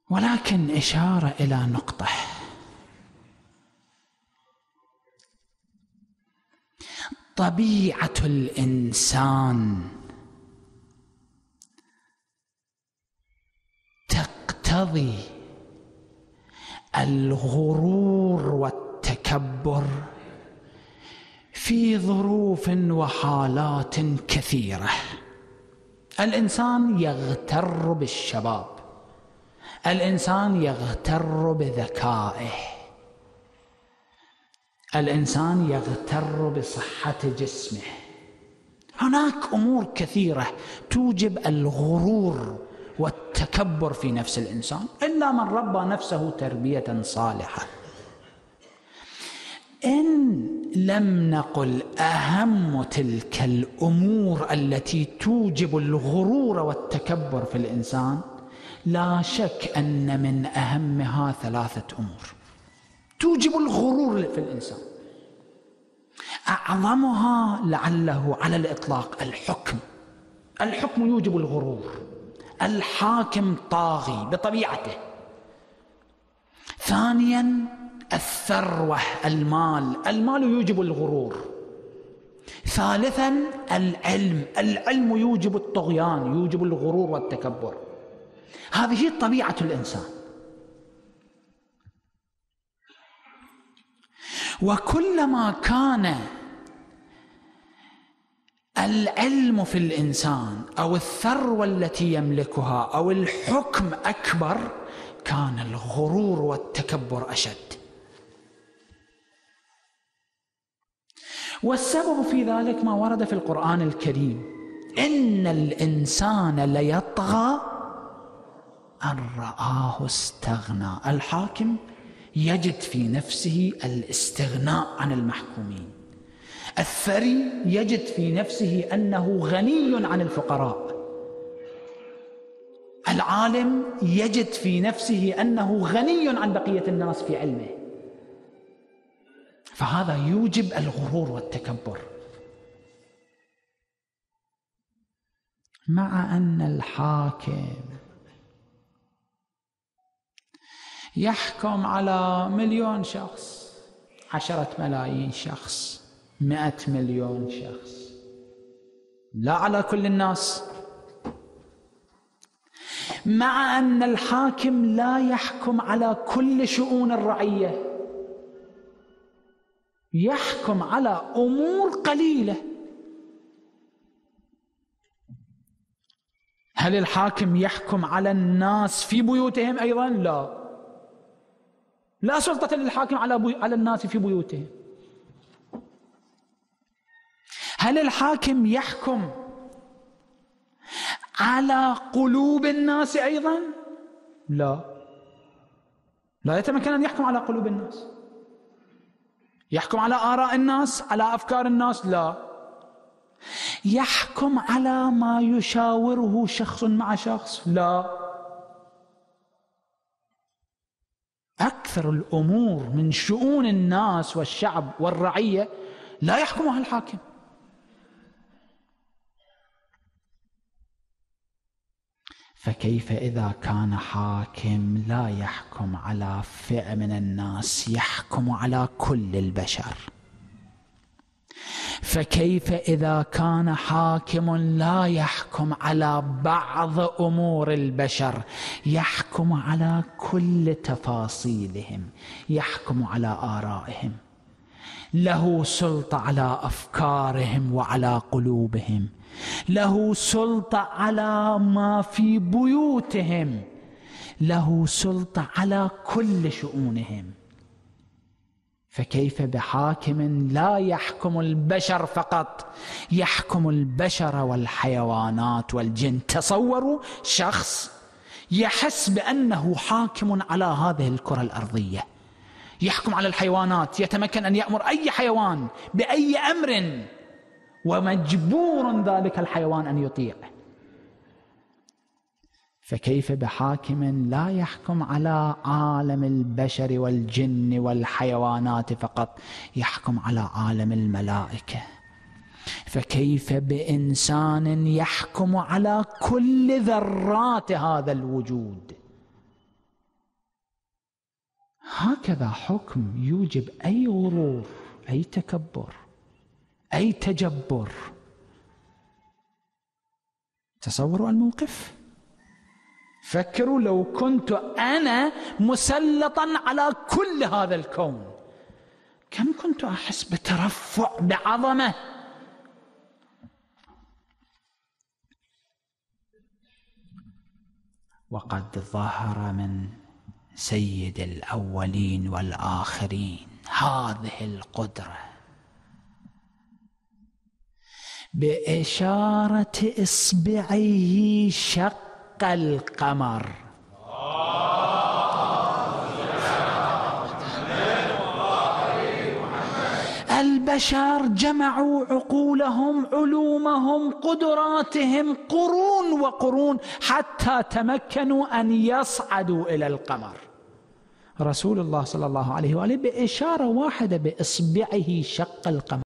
ولكن إشارة إلى نقطة: طبيعة الإنسان تقتضي الغرور والتكبر في ظروف وحالات كثيرة. الإنسان يغتر بالشباب، الإنسان يغتر بذكائه، الإنسان يغتر بصحة جسمه. هناك أمور كثيرة توجب الغرور والتكبر في نفس الإنسان، إلا من ربى نفسه تربية صالحة. إن لم نقل أهم تلك الأمور التي توجب الغرور والتكبر في الإنسان، لا شك أن من أهمها 3 أمور توجب الغرور في الإنسان. أعظمها لعله على الإطلاق الحكم. الحكم يوجب الغرور، الحاكم طاغي بطبيعته. ثانيا الثروة، المال يوجب الغرور. ثالثا العلم يوجب الطغيان، يوجب الغرور والتكبر. هذه طبيعة الإنسان. وكلما كان العلم في الإنسان أو الثروة التي يملكها أو الحكم أكبر، كان الغرور والتكبر أشد. والسبب في ذلك ما ورد في القرآن الكريم: إن الإنسان ليطغى أن رآه استغنى. الحاكم يجد في نفسه الاستغناء عن المحكومين، الثري يجد في نفسه أنه غني عن الفقراء، العالم يجد في نفسه أنه غني عن بقية الناس في علمه. فهذا يوجب الغرور والتكبر. مع أن الحاكم يحكم على 1,000,000 شخص، 10 ملايين شخص، 100 مليون شخص، لا على كل الناس. مع أن الحاكم لا يحكم على كل شؤون الرعية، يحكم على أمور قليلة. هل الحاكم يحكم على الناس في بيوتهم أيضا؟ لا سلطة للحاكم على الناس في بيوتهم. هل الحاكم يحكم على قلوب الناس أيضا؟ لا يتمكن أن يحكم على قلوب الناس. يحكم على آراء الناس، على أفكار الناس؟ لا. يحكم على ما يشاوره شخص مع شخص؟ لا. أكثر الأمور من شؤون الناس والشعب والرعية لا يحكمها الحاكم. فكيف إذا كان حاكم لا يحكم على فئة من الناس، يحكم على كل البشر؟ فكيف إذا كان حاكم لا يحكم على بعض أمور البشر، يحكم على كل تفاصيلهم، يحكم على آرائهم، له سلطة على أفكارهم وعلى قلوبهم، له سلطة على ما في بيوتهم، له سلطة على كل شؤونهم. فكيف بحاكم لا يحكم البشر فقط، يحكم البشر والحيوانات والجن؟ تصوروا شخص يحس بأنه حاكم على هذه الكرة الأرضية، يحكم على الحيوانات، يتمكن أن يأمر أي حيوان بأي أمر ومجبور ذلك الحيوان أن يطيع. فكيف بحاكم لا يحكم على عالم البشر والجن والحيوانات فقط، يحكم على عالم الملائكة؟ فكيف بإنسان يحكم على كل ذرات هذا الوجود؟ هكذا حكم يوجب أي غرور، أي تكبر، أي تجبر. تصوروا الموقف. فكروا لو كنت أنا مسلطا على كل هذا الكون، كم كنت أحس بترفع، بعظمة. وقد ظهر من سيد الأولين والآخرين هذه القدرة بإشارة إصبعه شق القمر. البشر جمعوا عقولهم، علومهم، قدراتهم، قرون وقرون حتى تمكنوا أن يصعدوا إلى القمر. رسول الله صلى الله عليه وآله بإشارة واحدة بإصبعه شق القمر.